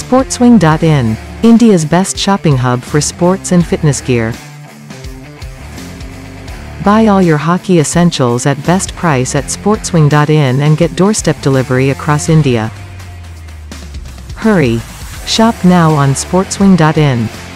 SportsWing.in, India's best shopping hub for sports and fitness gear. Buy all your hockey essentials at best price at SportsWing.in and get doorstep delivery across India. Hurry! Shop now on SportsWing.in.